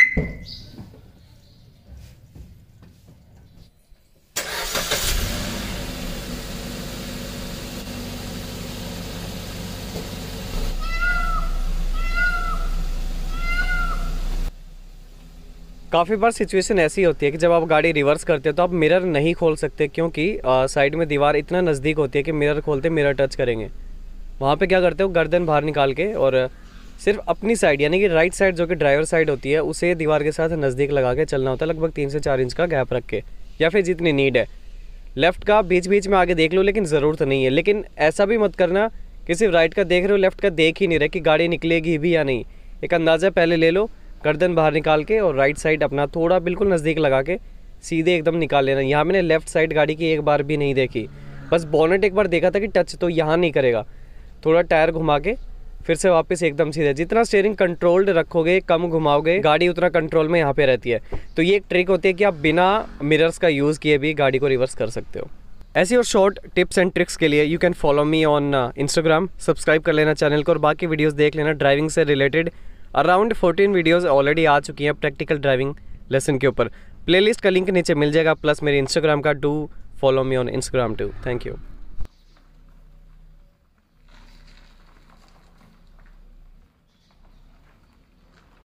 काफ़ी बार सिचुएशन ऐसी होती है कि जब आप गाड़ी रिवर्स करते हो तो आप मिरर नहीं खोल सकते, क्योंकि साइड में दीवार इतना नज़दीक होती है कि मिरर खोलते मिरर टच करेंगे। वहाँ पे क्या करते हो, गर्दन बाहर निकाल के और सिर्फ अपनी साइड यानी कि राइट साइड जो कि ड्राइवर साइड होती है उसे दीवार के साथ नज़दीक लगा के चलना होता है, लगभग 3 से 4 इंच का गैप रख के, या फिर जितनी नीड है। लेफ़्ट का बीच बीच में आगे देख लो, लेकिन ज़रूरत नहीं है। लेकिन ऐसा भी मत करना कि सिर्फ राइट का देख रहे हो, लेफ़्ट का देख ही नहीं रहे कि गाड़ी निकलेगी भी या नहीं। एक अंदाज़ा पहले ले लो, गर्दन बाहर निकाल के और राइट साइड अपना थोड़ा बिल्कुल नज़दीक लगा के सीधे एकदम निकाल लेना। यहाँ मैंने लेफ़्ट साइड गाड़ी की एक बार भी नहीं देखी, बस बोनेट एक बार देखा था कि टच तो यहाँ नहीं करेगा। थोड़ा टायर घुमा के फिर से वापस एकदम सीधे। जितना स्टीयरिंग कंट्रोल्ड रखोगे, कम घुमाओगे, गाड़ी उतना कंट्रोल में यहाँ पे रहती है। तो ये एक ट्रिक होती है कि आप बिना मिरर्स का यूज़ किए भी गाड़ी को रिवर्स कर सकते हो। ऐसी और शॉर्ट टिप्स एंड ट्रिक्स के लिए you can follow me on Instagram. Subscribe कर लेना चैनल को और बाकी वीडियोस देख लेना ड्राइविंग से रिलेटेड। अराउंड 14 वीडियोस ऑलरेडी आ चुकी हैं प्रैक्टिकल ड्राइविंग लेसन के ऊपर। प्लेलिस्ट का लिंक नीचे मिल जाएगा, प्लस मेरे इंस्टाग्राम का। Do follow me on Instagram too. Thank you.